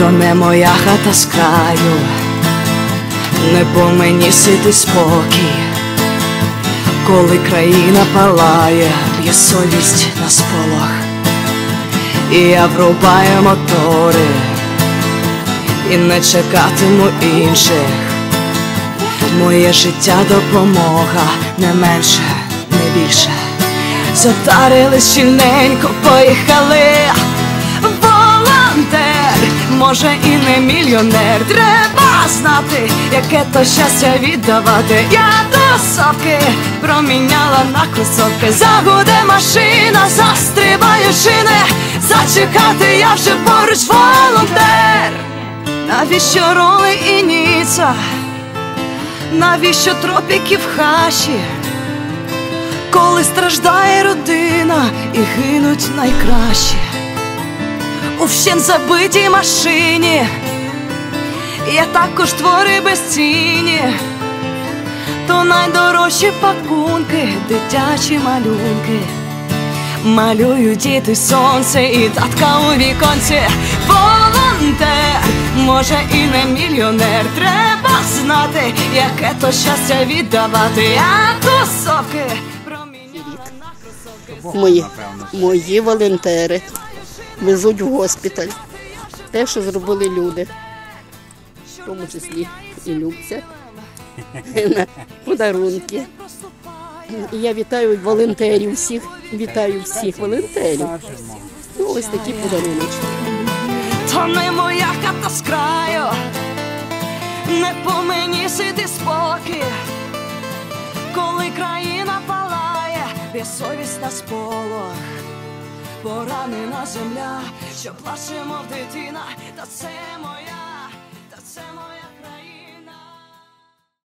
то не моя хата з краю, не по мені сити спокій, коли країна палає, б'є совість на сполох, і я врубаю мотори, і не чекатиму інших. Моє життя допомога, не менше, не більше. Затарились щільненько, поїхали. Волонтер, може і не мільйонер, треба знати, яке то щастя віддавати. Я до совки проміняла на кросовки. Загуде машина, застрибаю шини, зачекати я вже поруч. Волонтер, навіщо роли і Ніцца? Навіщо тропіки в хащі, коли страждає родина і гинуть найкращі? У вщент забитій машині є також твори безцінні, то найдорожчі пакунки, дитячі малюнки. Малюють діти сонце і татка у віконці. Волонтер, може і не мільйонер, треба знати, яке то щастя віддавати. Я тусовки проміняла на кросовки. Мої волонтери везуть в госпіталь те, що зробили люди, в тому числі і Любця, на подарунки. І я вітаю волонтерів всіх, вітаю всіх волонтерів. Ну, ось такі подаруночки. То не моя хата з краю, не по мені сиди спокій, коли країна палає, б'є совість на сполох. Поранена земля, що плаче, мов дитина, та це моя